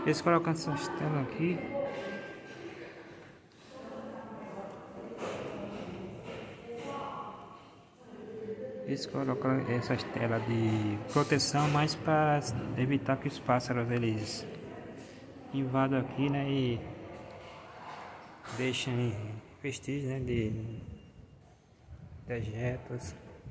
Eles colocam essas telas aqui. Eles colocam essas telas de proteção mais para evitar que os pássaros eles invadam aqui, né, e deixem vestígios, né, de dejetos.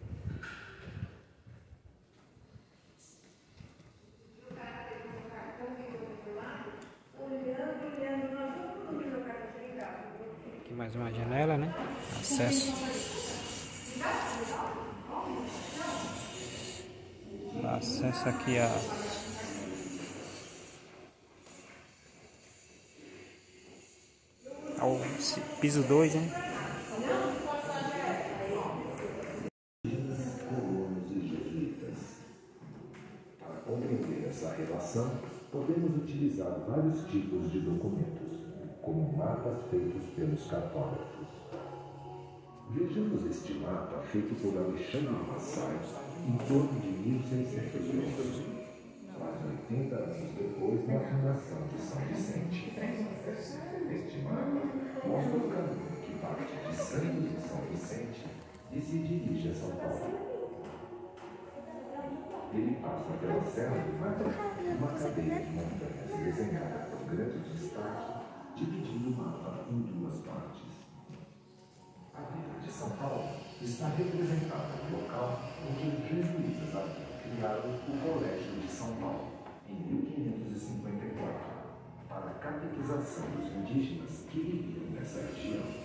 Aqui mais uma janela, né? Acesso. Acesso aqui ao piso 2, né? Colonos e jesuítas. Para compreender essa relação, podemos utilizar vários tipos de documentos, como mapas feitos pelos cartógrafos. Vejamos este mapa feito por Alexandre de Massai em torno de 1611, quase 80 anos depois da fundação de São Vicente. Este mapa mostra o caminho que parte de Santos e São Vicente e se dirige a São Paulo. Ele passa pela Serra do Mar, uma cadeia de montanhas desenhada por grande destaque, dividindo o mapa em duas partes. A Vila de São Paulo está representada no local onde os jesuítas haviam criado o Colégio de São Paulo, em 1554, para a catequização dos indígenas que viviam nessa região.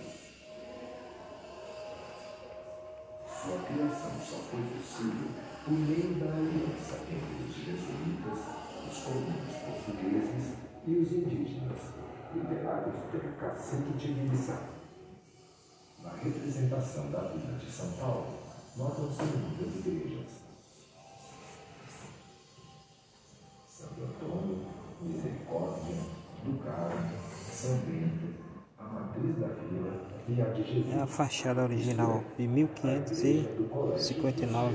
Sua criação só foi possível por meio da aliança entre os jesuítas, os colonos portugueses e os indígenas, liderados pelo cacique Tibiriçá. Na representação da Vila de São Paulo, notam-se muitas igrejas. Santo Antônio, Misericórdia, do Carmo, São Bento, a matriz da vila e a de Jesus. É a fachada original de 1559.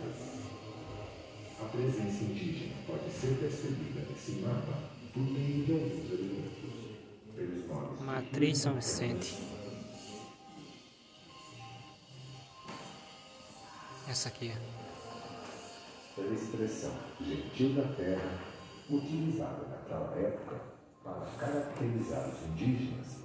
A presença indígena pode ser percebida nesse mapa por meio de alguns elementos. Pelos nomes Matriz São Vicente. Essa aqui, pela expressão gentil da terra, utilizada naquela época para caracterizar os indígenas.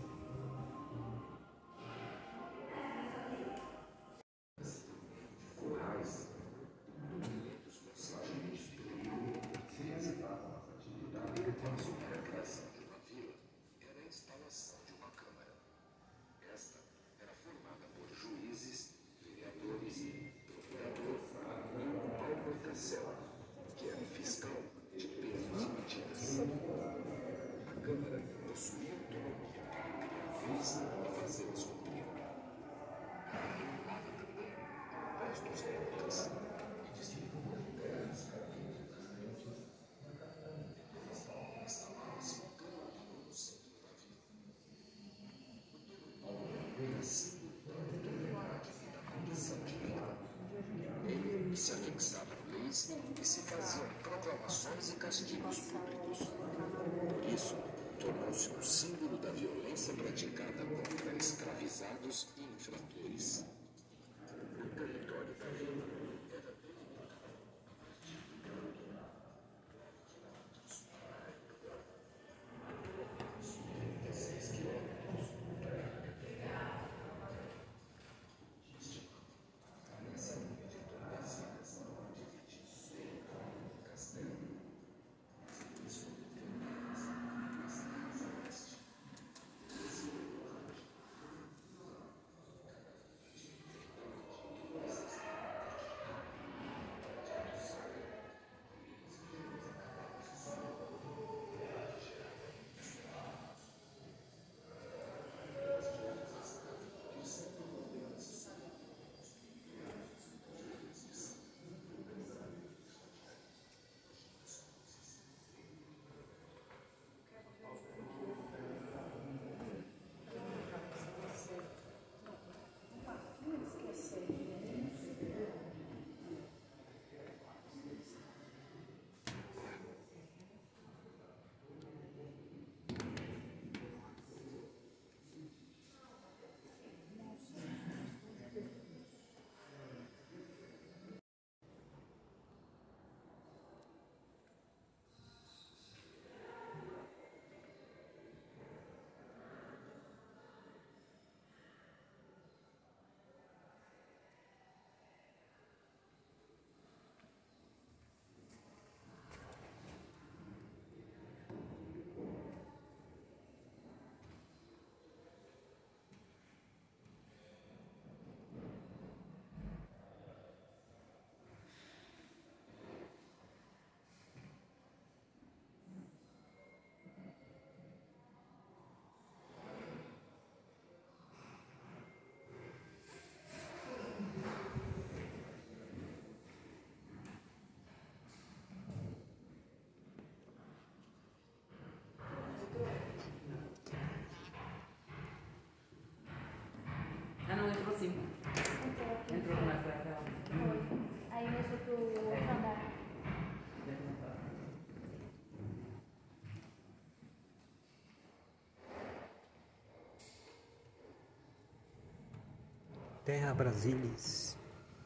Corais, monumentos mensagens de perigo, se realizavam as atividades de a criação de uma vila era a instalação de uma câmara. Esta era formada por juízes, vereadores e procurador e um próprio Cacel, que era fiscal de pesos e medidas. A câmara possuía autonomia para criar leis e fazê-las cumprir. Regulava também impostos e multas e distribuía terras para quem residentes na capital. Instalava-se um canarinho no centro da vila. O canarinho era símbolo da autoridade e da condição divina. Ele se afixava leis e se faziam proclamações e castigos públicos. Por isso, tornou-se um símbolo da violência praticada contra escravizados e infratores. O território da vila era delimitado a partir do Guaraná, 36 quilômetros da essa linha de tordesilhas divide o castelo. Terra Brasilis.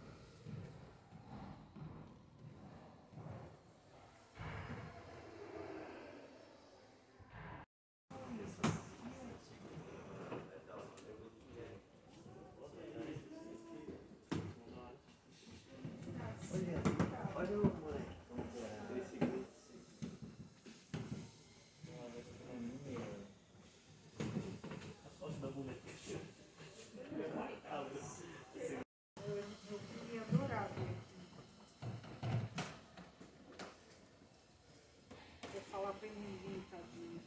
Falar pra ele, tadinho.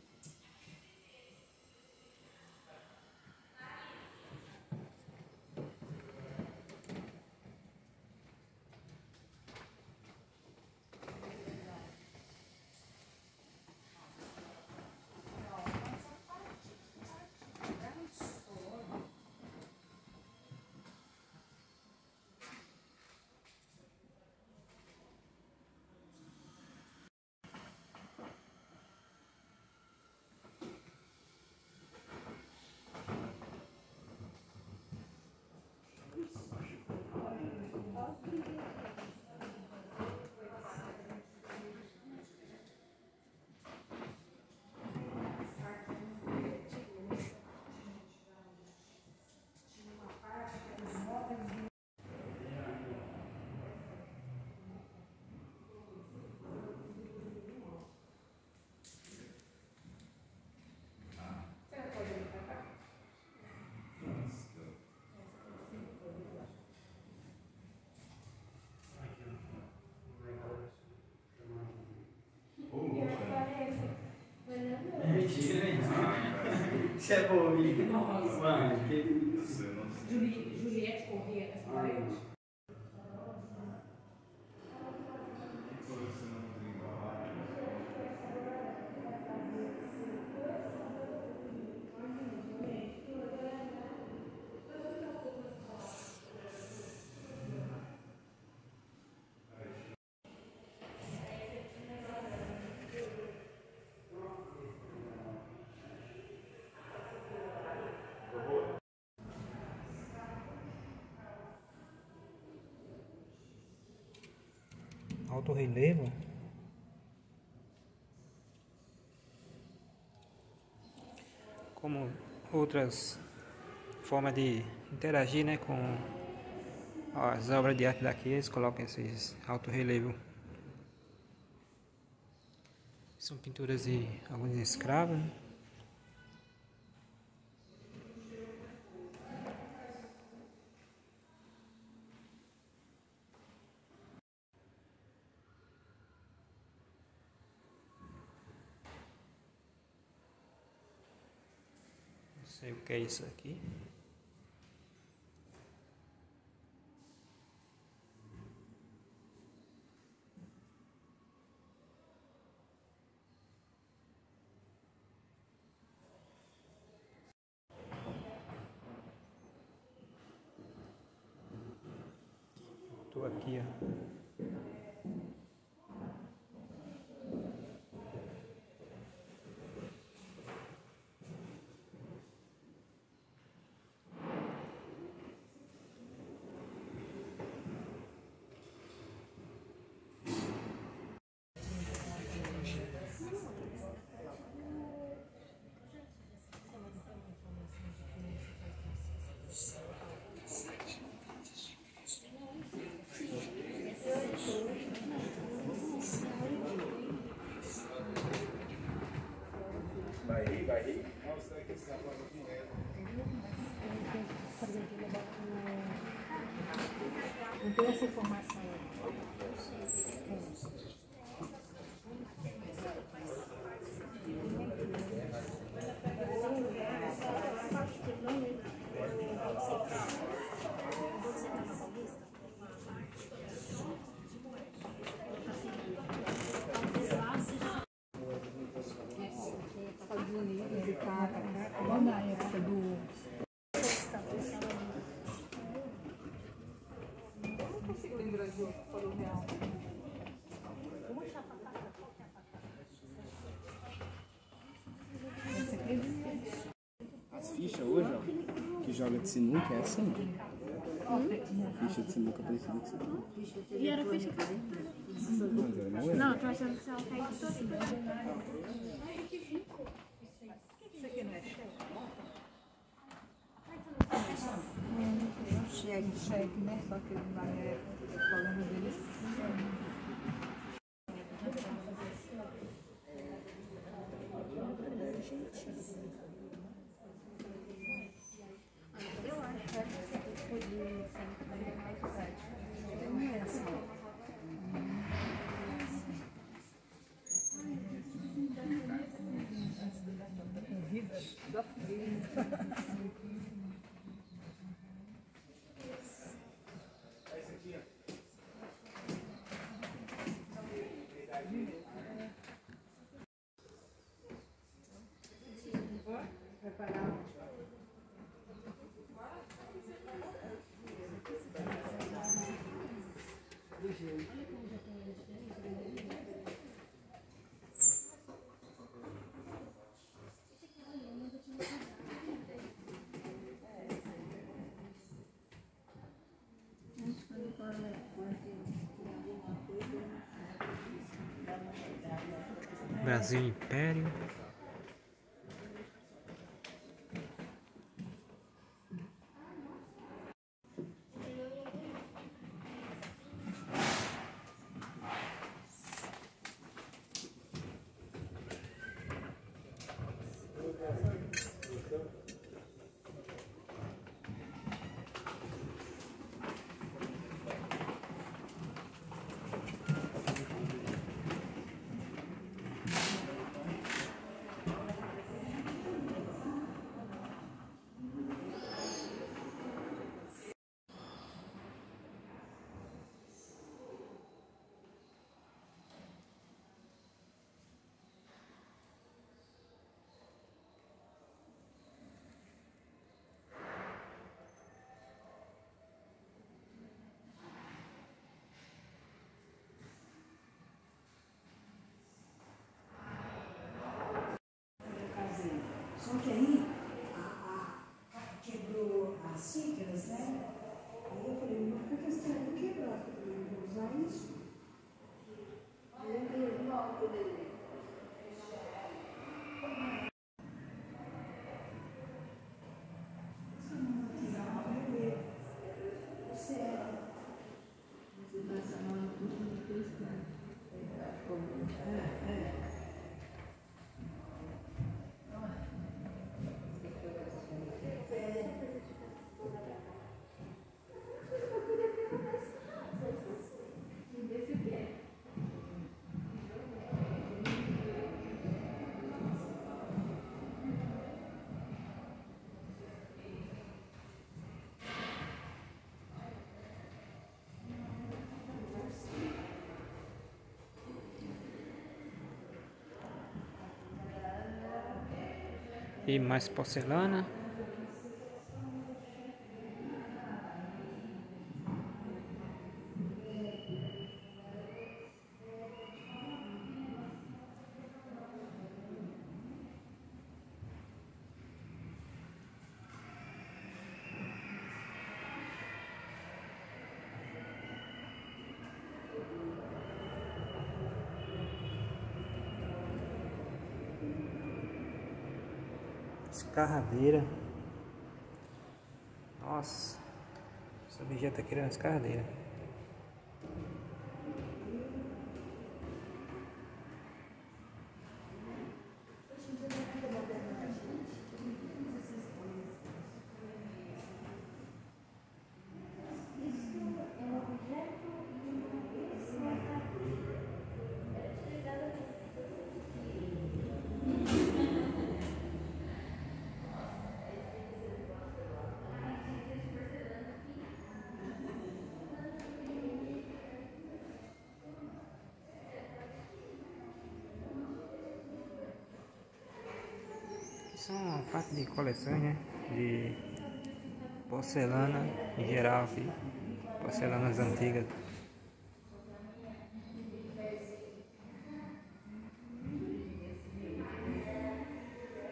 Mentira, mentira. Isso é bom, amigo. Mano, que isso? Juliette corria nessa parede? Alto relevo. Como outras formas de interagir, né, com as obras de arte daqui, eles colocam esses alto relevo. São pinturas de alguns escravos, né? Não sei o que é isso aqui. Tô aqui, ó. Vai rir. Nossa, que esse rapaz aqui é. Não tem essa informação. Igual na época do. Eu não consigo lembrar de outro colonial. As fichas hoje, ó, que joga de sinuca é assim. Ficha de sinuca parecida com essa daqui. E era ficha de Mas era moeda. Não, tô achando que você vai cair tudo assim. Isso aqui não é cheque? Cheque, né? Só que na minha época, o problema deles. Eu acho que essa podia ser mais prática. Não é assim. Brasil Império. Só que aí quebrou as xícaras, né? Aí eu falei, mas por que você está quebrado? Eu também vou usar isso. E mais porcelana. Escarradeira. Nossa, esse objeto aqui era uma escarradeira. São uma parte de coleções, né? De porcelana em geral aqui. Porcelanas antigas.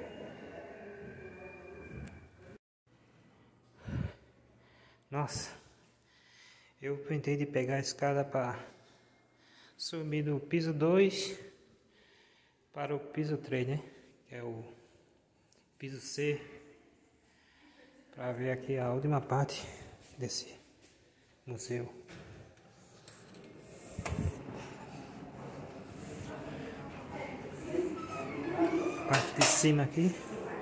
Nossa. Eu tentei de pegar a escada para subir do piso 2 para o piso 3, né? Que é o piso C, para ver aqui a última parte desse museu. Parte de cima aqui.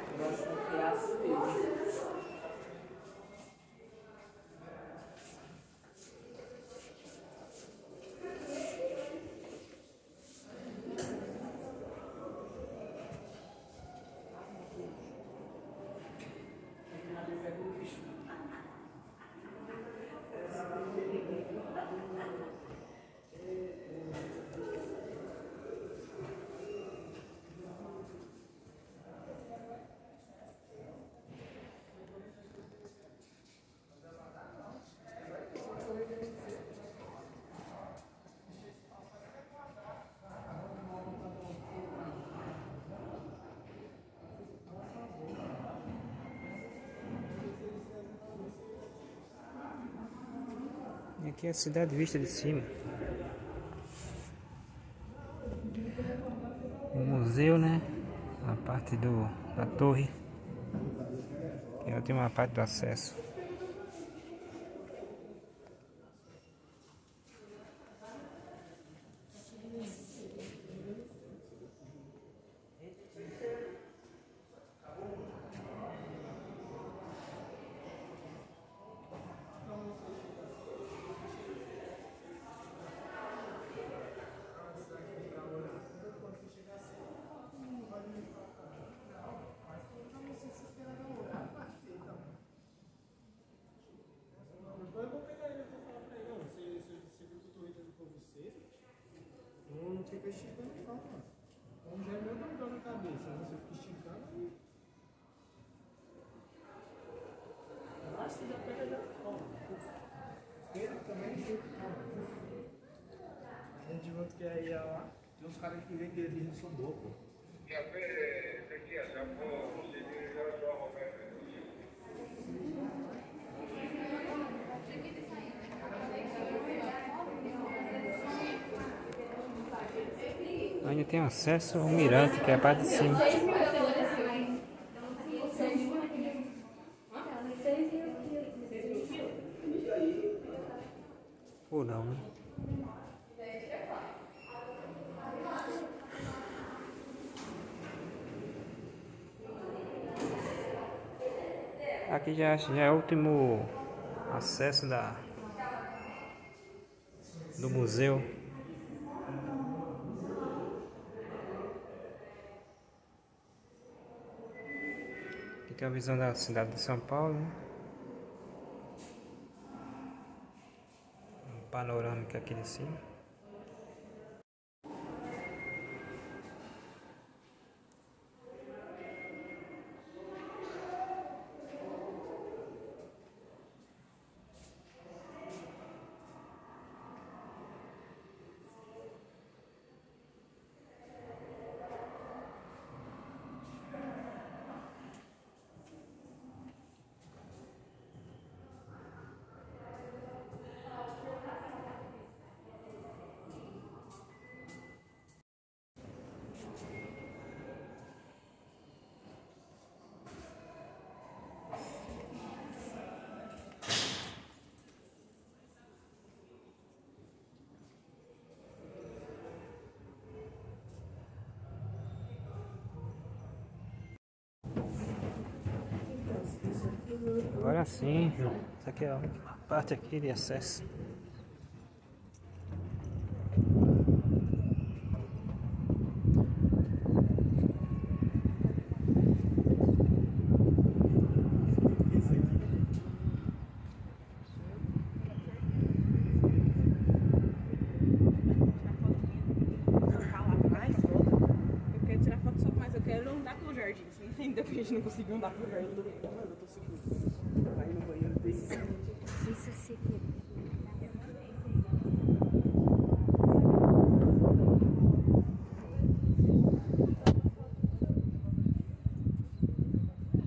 E aqui é a cidade vista de cima. O museu, né? A parte da torre. Que é a última parte do acesso. Não fica esticando não, mano. Então já é meu dor na cabeça, você fica esticando aí. Nossa, já pega já. Ele também. A gente vai que aí lá. Tem uns caras que vêm que eles são loucos. Ainda tem acesso ao mirante, que é a parte de cima. Ou não, né? Aqui já é o último acesso do museu. Aqui tem a visão da cidade de São Paulo, né? Um panorâmico aqui de cima. Agora sim, essa aqui é a última parte aqui de acesso. Eu quero tirar foto só, mas eu quero andar pelo jardim. Ainda que a gente não conseguiu andar pelo jardim. Eu tô seguro. Vai no banheiro desse. Isso sim.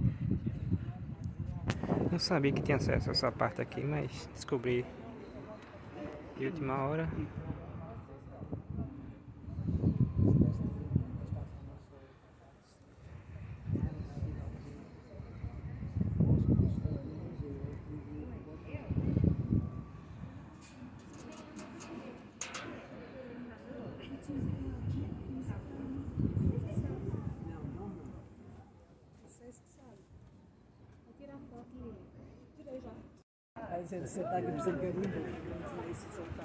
Não sabia que tinha acesso a essa parte aqui, mas descobri De última hora. Aí você tá aqui precisando de garimpo. Não sei se você tá.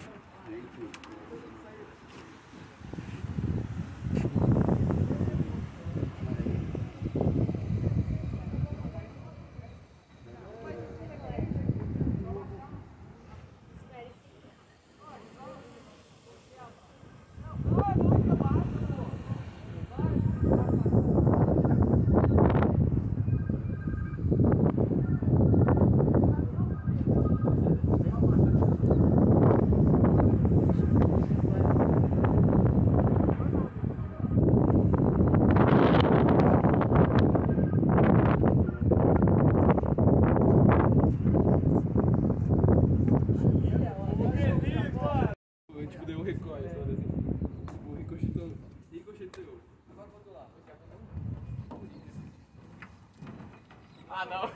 Tipo, deu um recolhe, só assim. Tipo, ricochetou. Ricochetou. Agora voltou lá. Ah, não.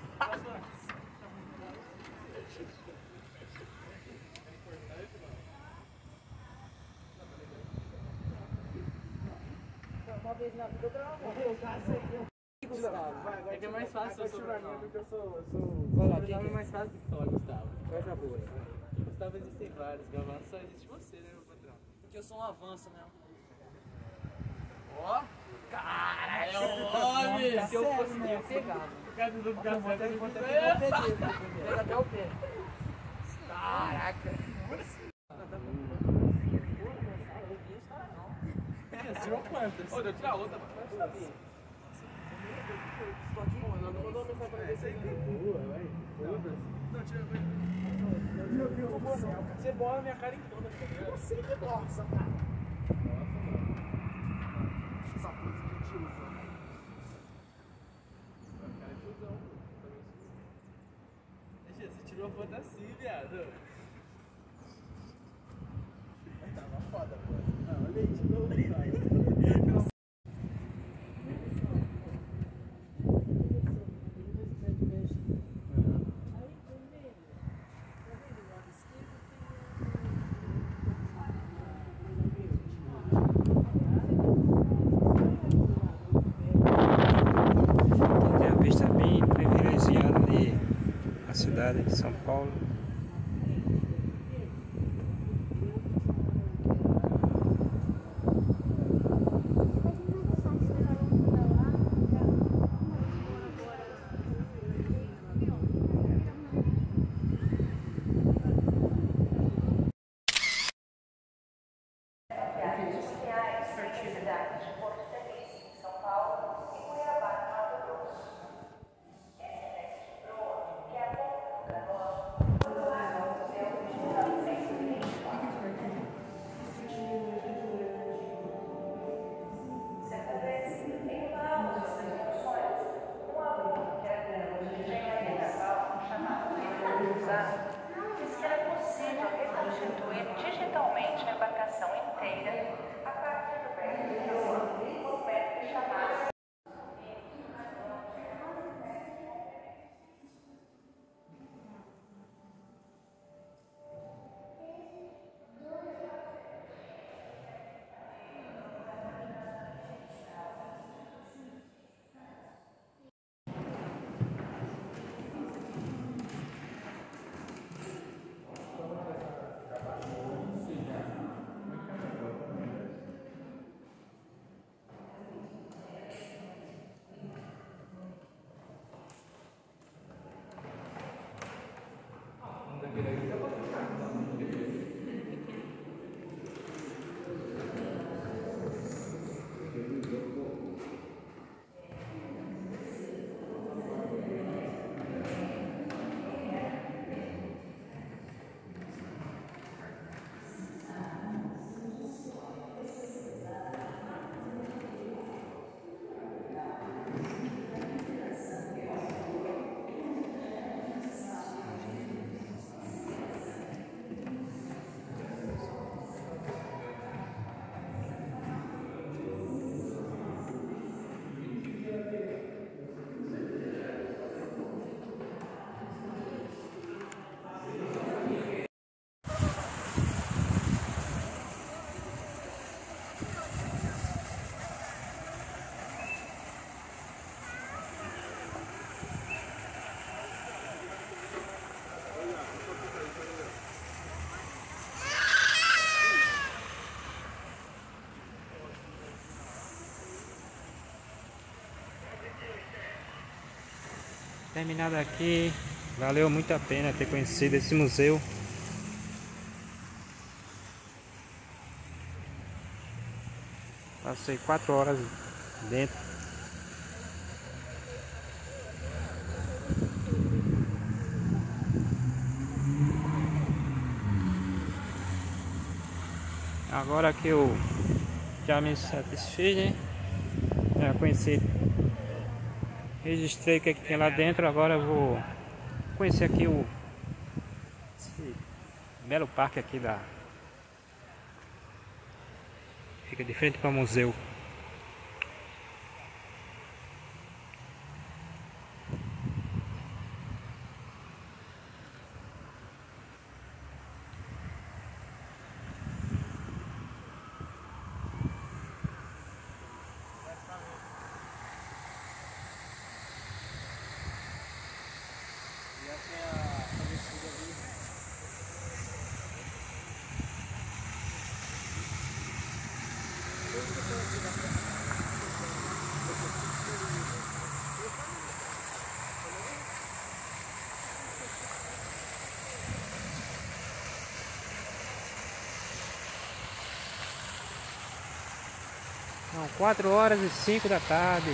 Uma vez na vida eu gravava. Gustavo, vai, agora É que é mais fácil eu sou porque eu sou. Vai lá, quem é mais fácil do que falar Gustavo? Coisa boa. Gustavo existem vários, Gavano só existe você, né, meu patrão? Porque eu sou um avanço mesmo. Ó! Cara, é o homem! Se eu fosse eu ia pegar. Cadê do café? Pega até o pé. Caraca! É, tirou quantas? Ô, deu tirar outra, mano. Não mandou mensagem pra ver se aí boa, vai. Foda-se. Não, tira. Meu Deus do céu, cara. Você bola minha cara em toda. Você que gosta, cara. Nossa, mano. Essa coisa de tiozão. Cara, tiozão. Você tirou a foto assim, viado. Tava foda, pô. Não, olha aí, de novo, vai. Tem a vista bem privilegiada da cidade de São Paulo. terminado aqui. Valeu muito a pena ter conhecido esse museu. Passei 4 horas dentro. Agora que eu já me satisfiz, né? Já conheci, registrei o que tem lá dentro. Agora eu vou conhecer aqui esse belo parque aqui fica de frente para o museu. São 4 horas e 5 da tarde.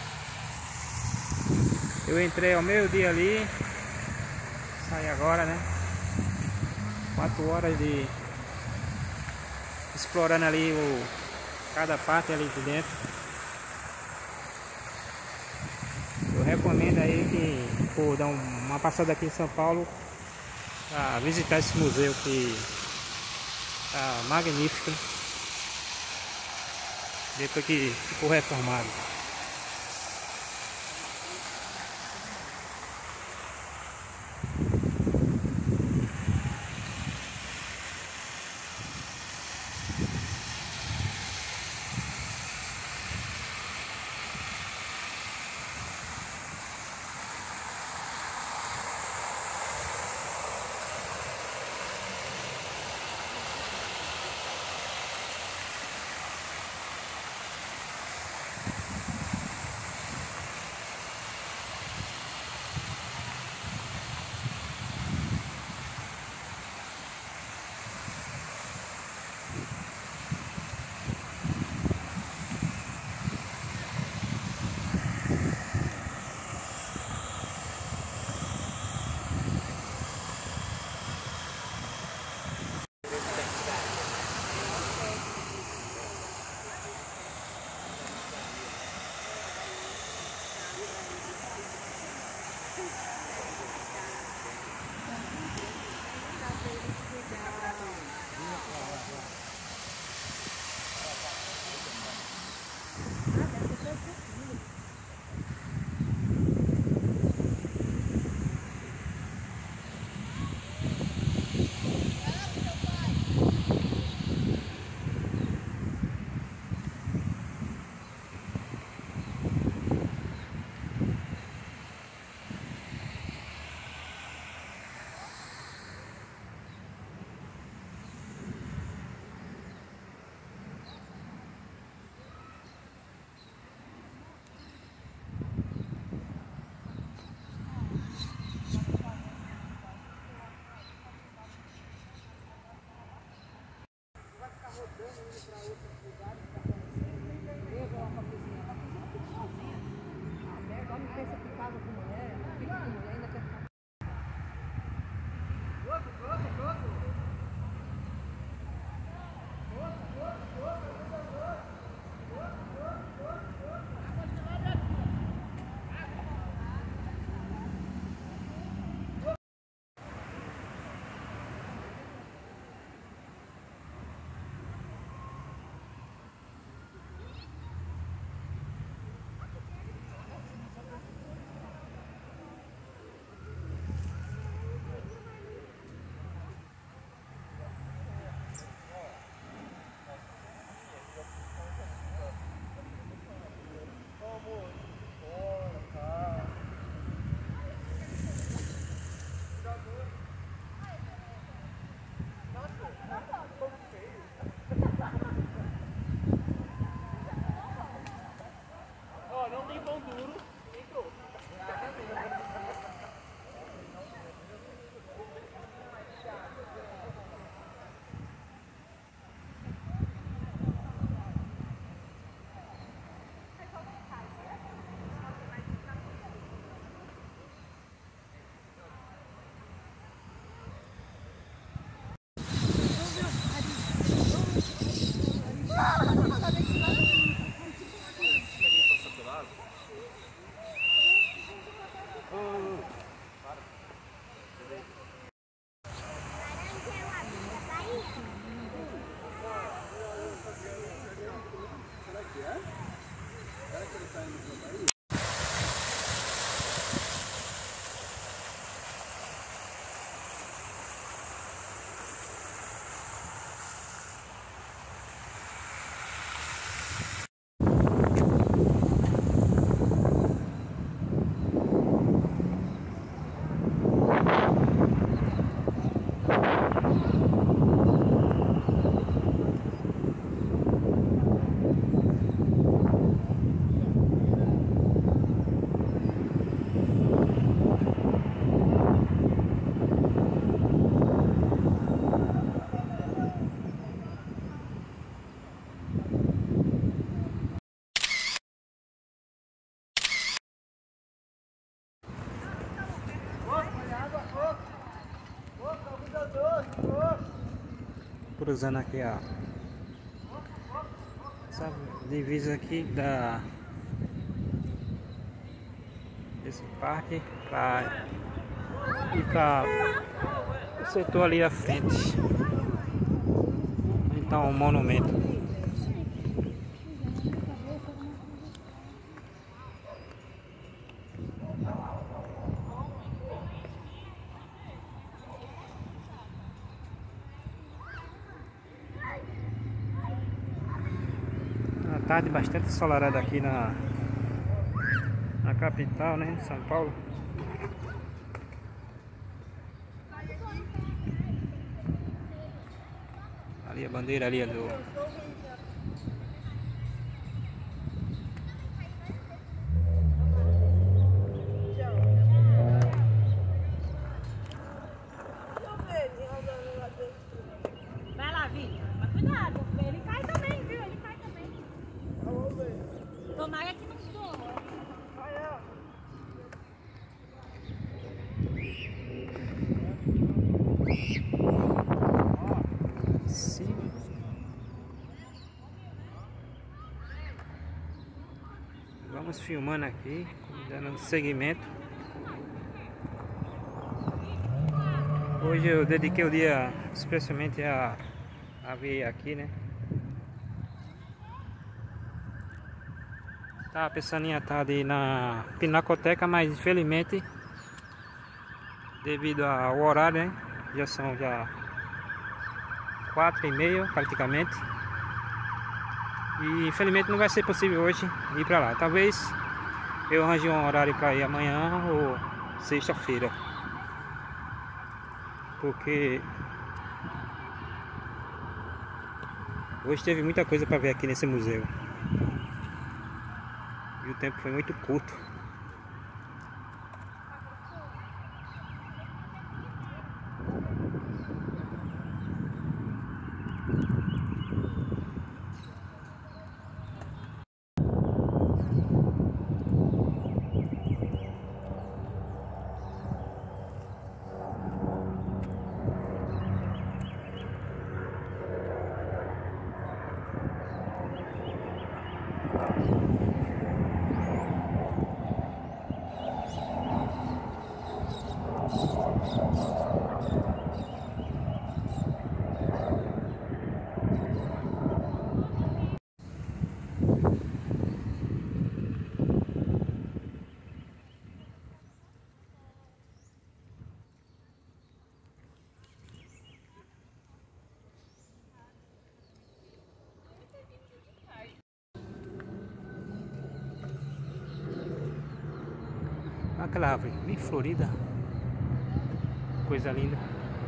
Eu entrei ao meio-dia ali. Saí agora, né? 4 horas de explorando ali cada parte ali de dentro. Eu recomendo aí que for dar uma passada aqui em São Paulo para visitar esse museu que tá magnífico. Depois que ficou reformado. cruzando aqui essa divisa aqui desse parque para ir para o setor ali à frente. Então, um monumento. Uma tarde bastante ensolarada aqui na capital, né, São Paulo. Ali a bandeira ali do Vai lá, Vitor. Mas cuidado, ele cai também, viu? Ele cai também. Tomara que não soma. Sim. Vamos filmando aqui, dando seguimento. Hoje eu dediquei o dia especialmente a vir aqui, né? Tava pensando em estar ali na Pinacoteca, mas infelizmente, devido ao horário, né? Já são 4h30 praticamente. E infelizmente não vai ser possível hoje ir para lá. Talvez eu arranje um horário para ir amanhã ou sexta-feira. Porque hoje teve muita coisa para ver aqui nesse museu. E o tempo foi muito curto. Aquela árvore bem florida, coisa linda.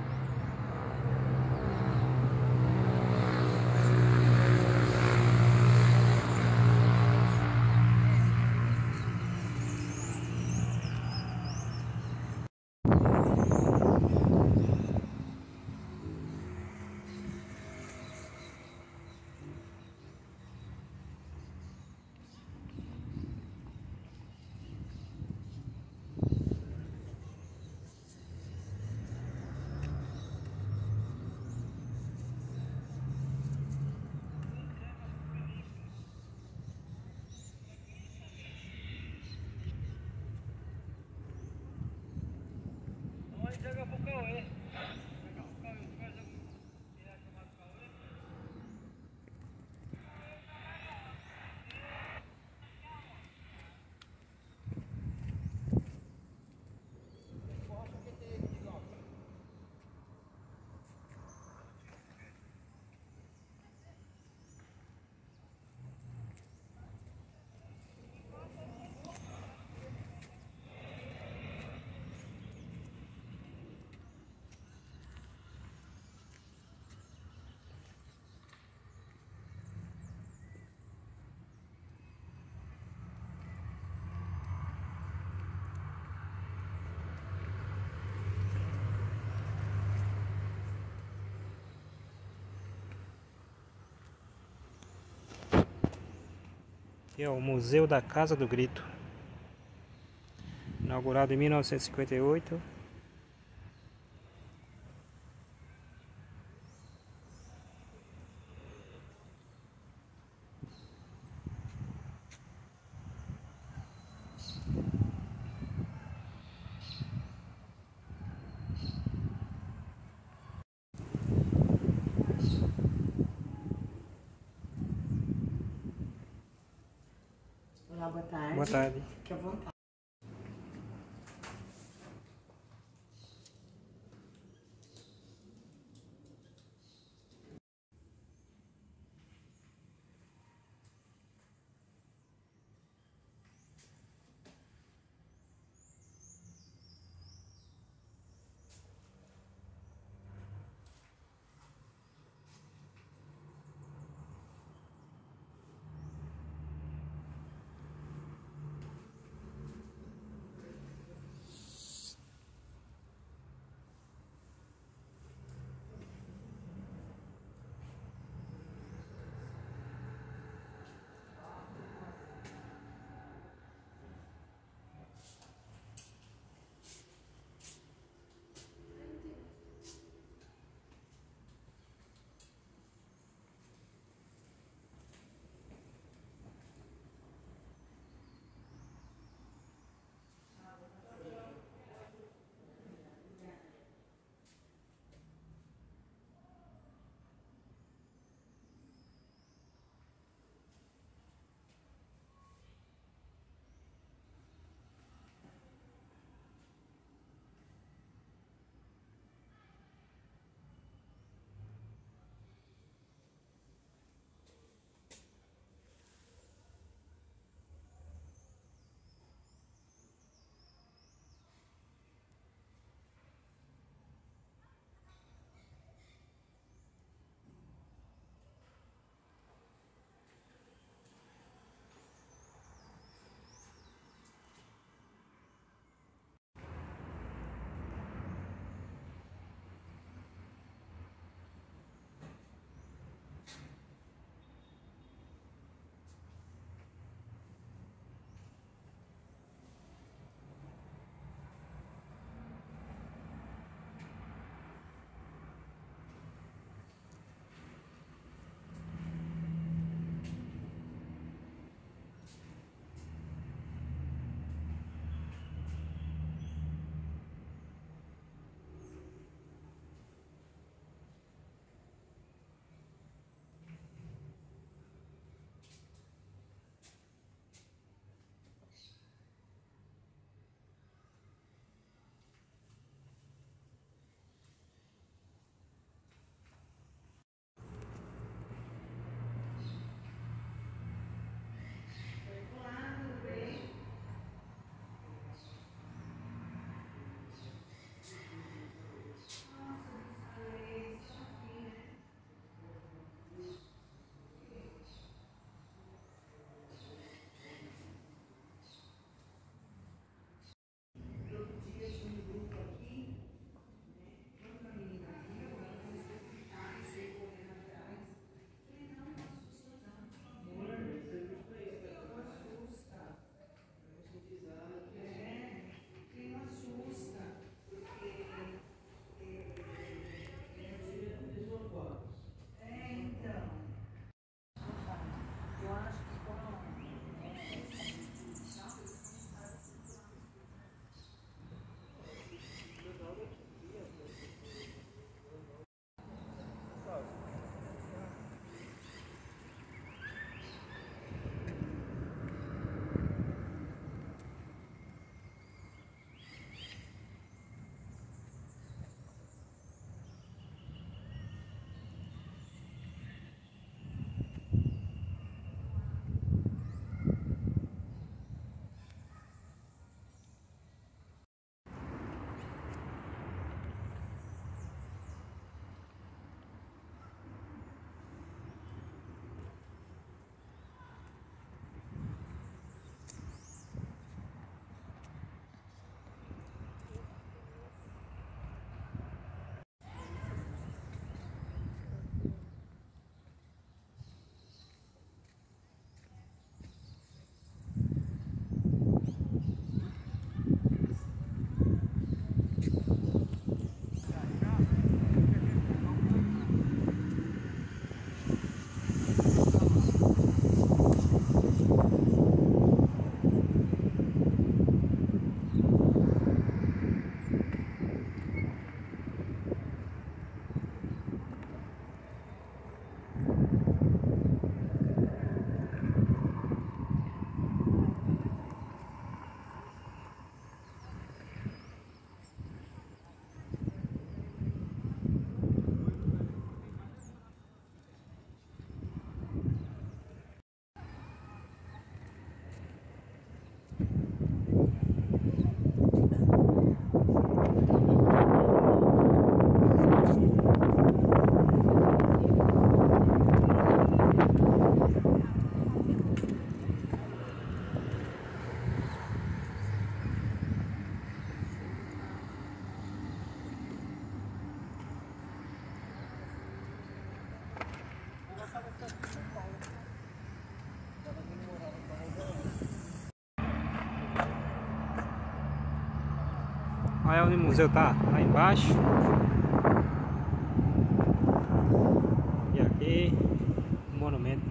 Aqui é o Museu da Casa do Grito, inaugurado em 1958. vontade. Fique à vontade. Olha onde o museu tá, lá embaixo. E aqui o monumento.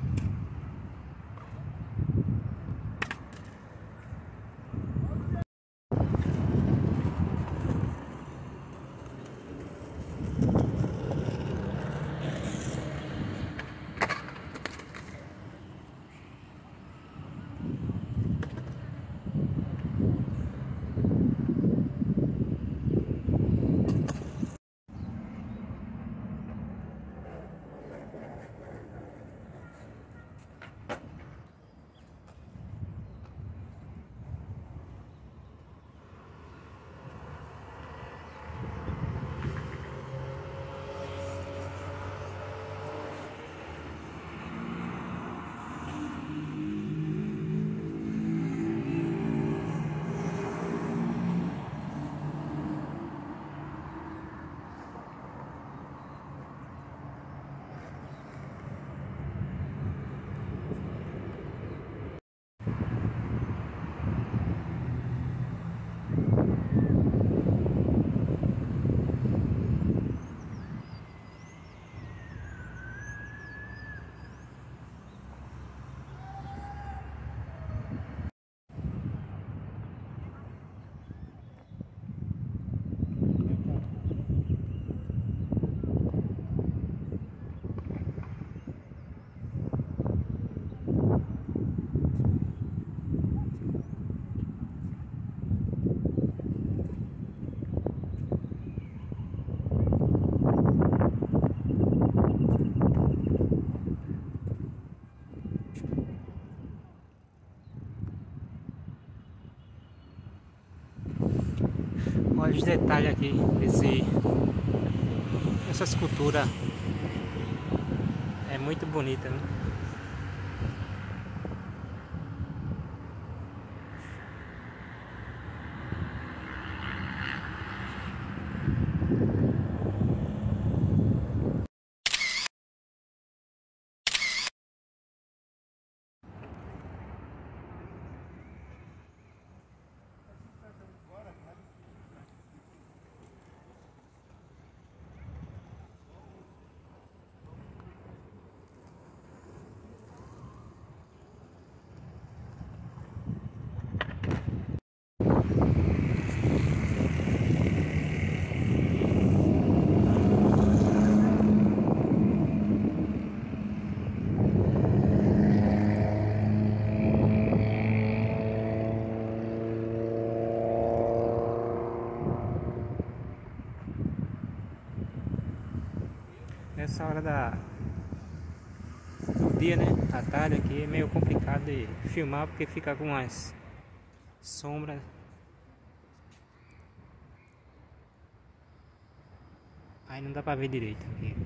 Olha os detalhes aqui essa escultura é muito bonita, né? Essa hora do dia, né? À tarde aqui é meio complicado de filmar porque fica com umas sombras. Aí não dá pra ver direito aqui.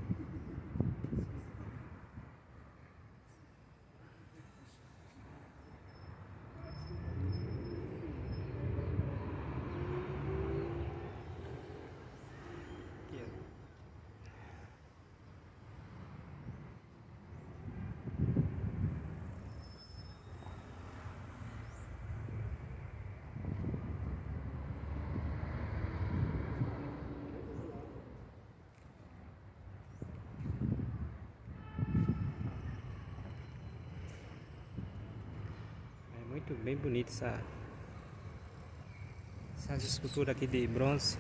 Muito bem bonito essas esculturas aqui de bronze.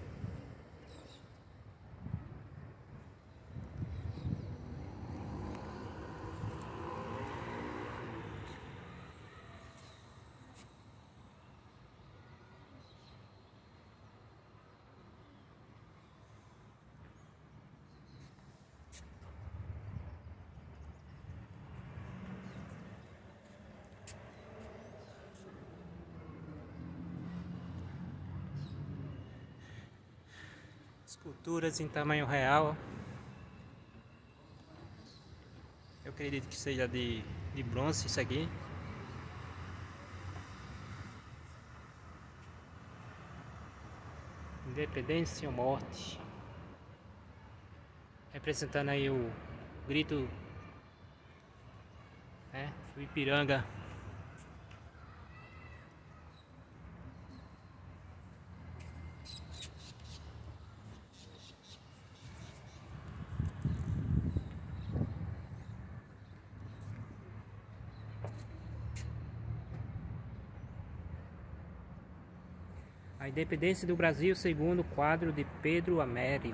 Esculturas em tamanho real. Eu acredito que seja de bronze isso aqui. Independência ou morte. Representando aí o grito, né, do Ipiranga. Independência do Brasil, segundo quadro de Pedro Américo.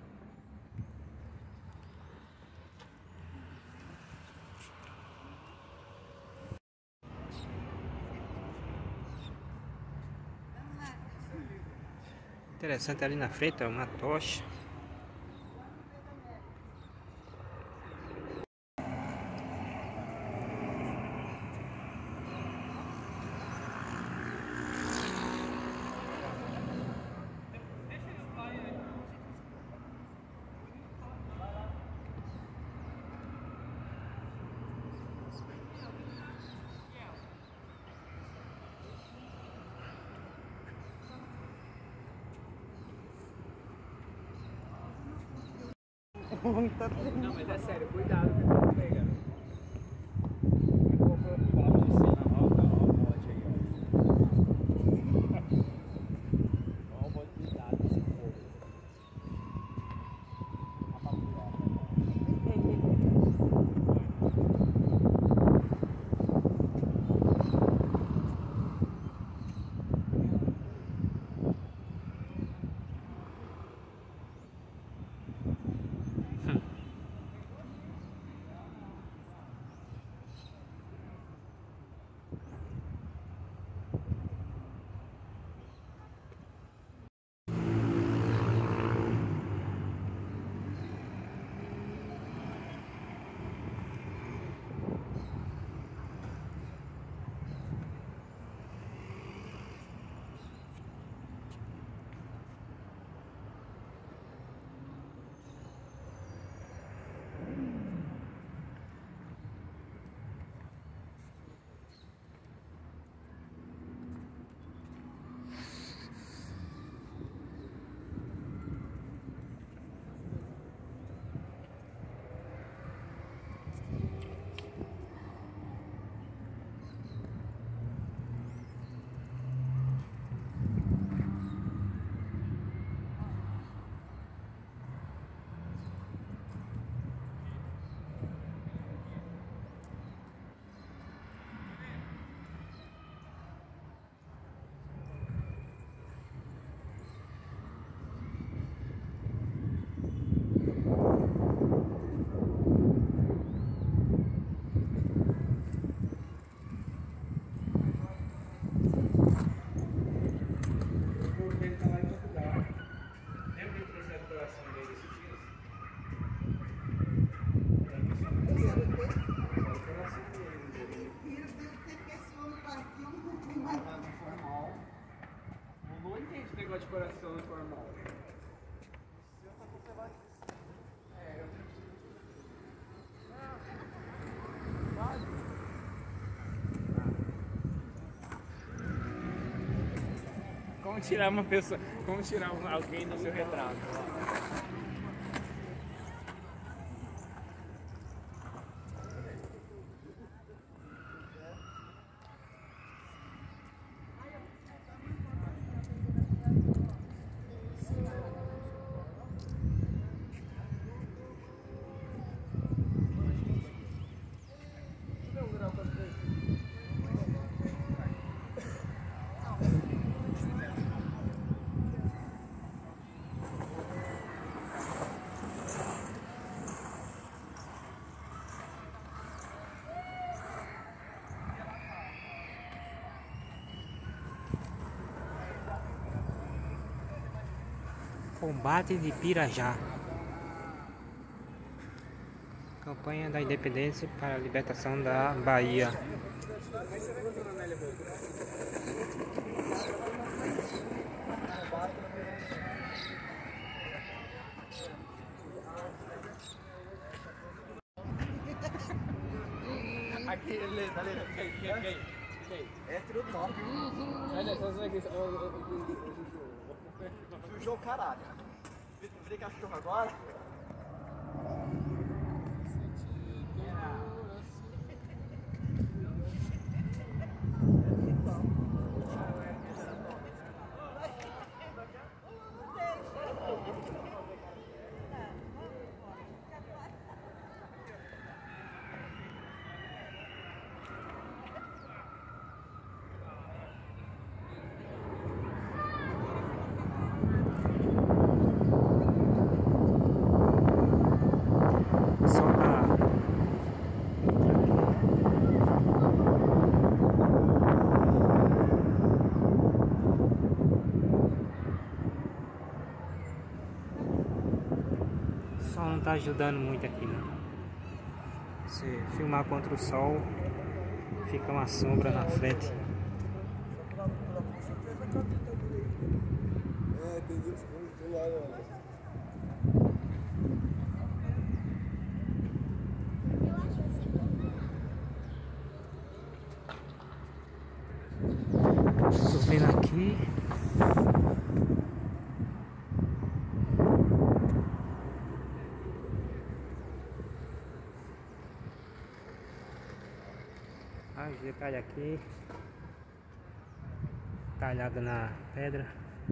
Interessante, ali na frente, ó, uma tocha. Não, mas é sério, cuidado com o que você pega. Vou falar pra você na volta, ó, o bode aí, ó. Ó o bode cuidado desse fogo. A papoula. De coração informal. Como tirar uma pessoa, como tirar alguém do seu retrato? Combate de Pirajá. Campanha da Independência para a Libertação da Bahia. Aqui, ali. É tiro top. Sujou o caralho. Virei cachorro agora. tá ajudando muito aqui, né? Se filmar contra o sol, fica uma sombra na frente. Subindo aqui. Os detalhes aqui, talhado na pedra.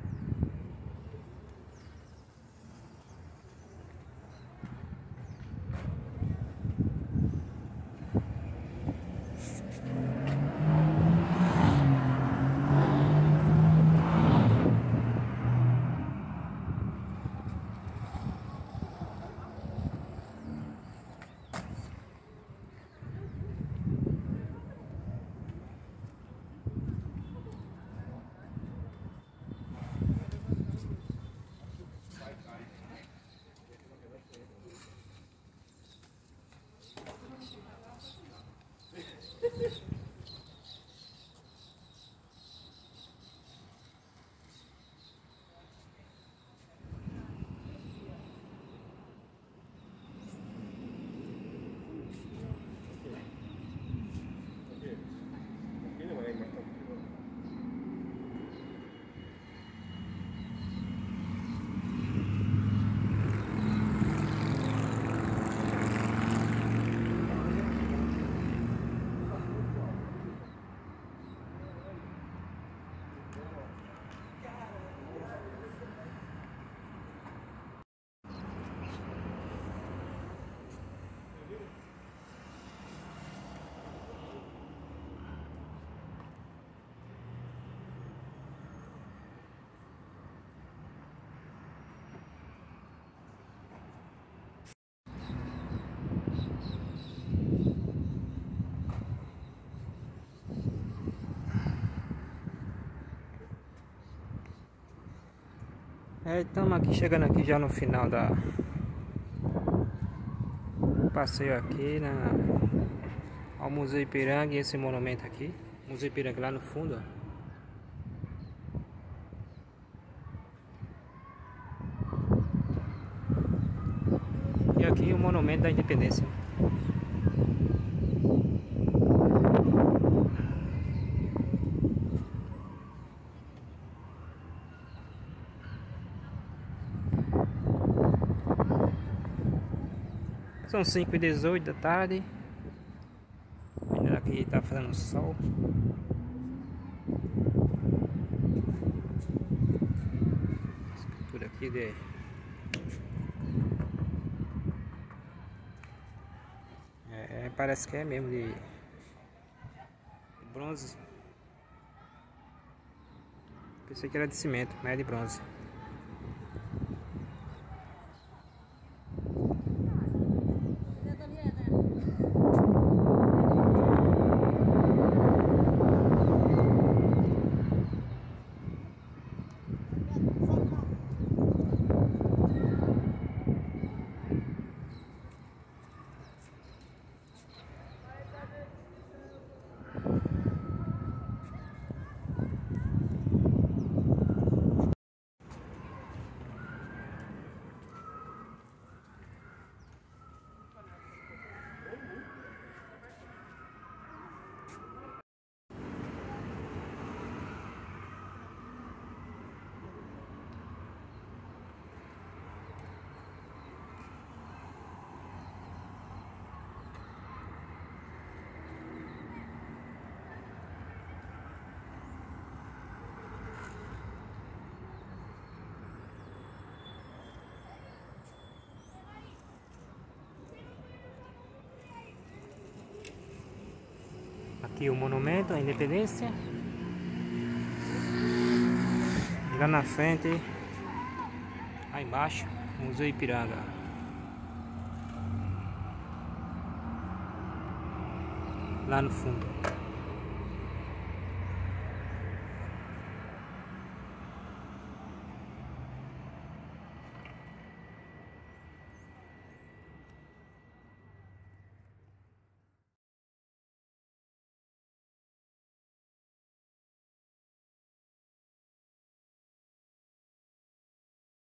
Estamos aqui chegando aqui já no final do passeio aqui ao Museu Ipiranga e esse monumento aqui. Museu Ipiranga lá no fundo, ó. E aqui o monumento da Independência. São 5h18 da tarde. Ainda aqui tá fazendo sol. Escultura aqui de parece que é mesmo de bronze. Pensei que era de cimento, mas é de bronze. Aqui o monumento à Independência. E lá na frente, lá embaixo, Museu Ipiranga. Lá no fundo.